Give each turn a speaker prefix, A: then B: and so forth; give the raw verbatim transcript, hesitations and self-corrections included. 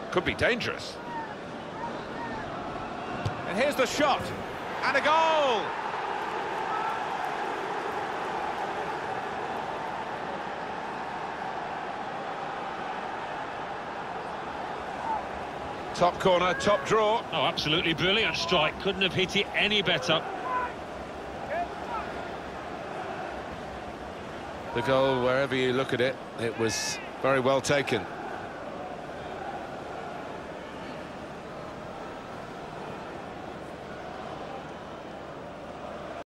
A: Could be dangerous.
B: And here's the shot. And a goal!
A: Top corner, top draw.
C: Oh, absolutely brilliant strike. Couldn't have hit it any better.
A: The goal, wherever you look at it, it was very well taken.